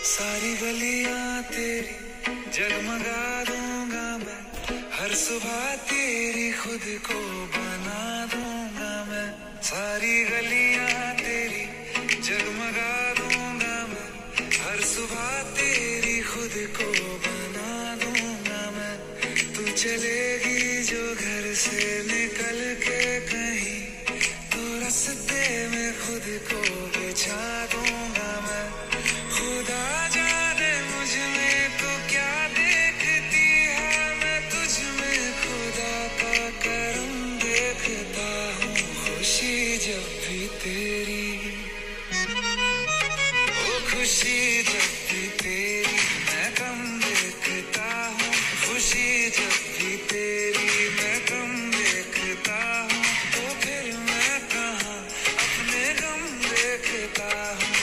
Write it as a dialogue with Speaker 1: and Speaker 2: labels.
Speaker 1: सारी गलियां तेरी जगमगा दूंगा मैं, हर सुबह तेरी खुद को बना दूंगा मैं। सारी गलियां तेरी जगमगा दूंगा मैं, हर सुबह तेरी खुद को बना दूंगा मैं। तू चलेगी जो घर से निकल के कहीं, तो रास्ते में खुद को बिछा दूंगा मैं। खुदा जाने मुझ में तो क्या देखती है, मैं तुझ में खुदा का करम देखता हूँ। खुशी जब भी तेरी, ओ खुशी जब भी तेरी मैं कम देखता हूँ। खुशी जब भी तेरी मैं कम देखता हूँ, तो फिर मैं कहाँ अपने गम देखता हूँ।